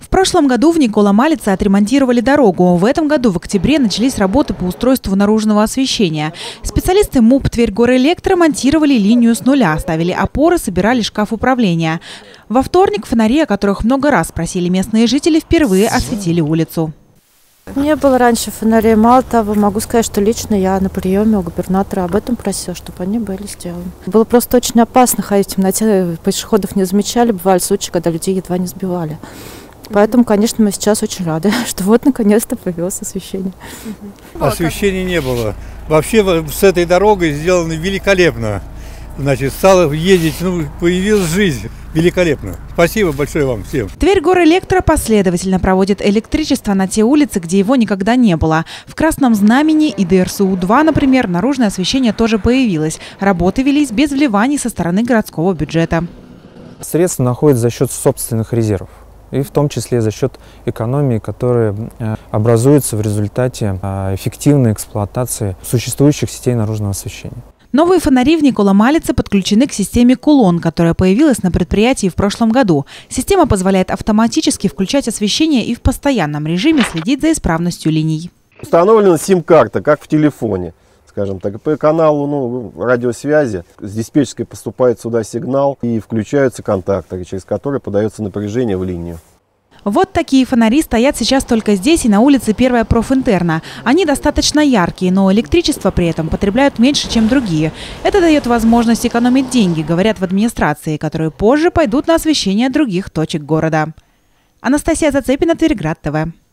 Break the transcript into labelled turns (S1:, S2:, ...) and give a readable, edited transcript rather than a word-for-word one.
S1: В прошлом году в Никола-Малице отремонтировали дорогу. В этом году в октябре начались работы по устройству наружного освещения. Специалисты МУП «Тверь-Горэлектро» монтировали линию с нуля, ставили опоры, собирали шкаф управления. Во вторник фонари, о которых много раз просили местные жители, впервые осветили улицу.
S2: Не было раньше фонарей. Мало того, могу сказать, что лично я на приеме у губернатора об этом просила, чтобы они были сделаны. Было просто очень опасно ходить в темноте, пешеходов не замечали, бывали случаи, когда людей едва не сбивали. Поэтому, конечно, мы сейчас очень рады, что вот наконец-то появилось освещение.
S3: Освещения не было. Вообще с этой дорогой сделано великолепно. Значит, стало ездить, появилась жизнь. Великолепно. Спасибо большое вам всем.
S1: Тверь-Горэлектро последовательно проводит электричество на те улицы, где его никогда не было. В Красном Знамени и ДРСУ-2, например, наружное освещение тоже появилось. Работы велись без вливаний со стороны городского бюджета.
S4: Средства находятся за счет собственных резервов. И в том числе за счет экономии, которая образуется в результате эффективной эксплуатации существующих сетей наружного освещения.
S1: Новые фонари в Никола-Малице подключены к системе «Кулон», которая появилась на предприятии в прошлом году. Система позволяет автоматически включать освещение и в постоянном режиме следить за исправностью линий.
S5: Установлена сим-карта, как в телефоне. Скажем так, по каналу радиосвязи с диспетчерской поступает сюда сигнал и включаются контакторы, через которые подается напряжение в линию.
S1: Вот такие фонари стоят сейчас только здесь и на улице 1 Профинтерна. Они достаточно яркие, но электричество при этом потребляют меньше, чем другие. Это дает возможность экономить деньги, говорят в администрации, которые позже пойдут на освещение других точек города. Анастасия Зацепина, Тверьград ТВ.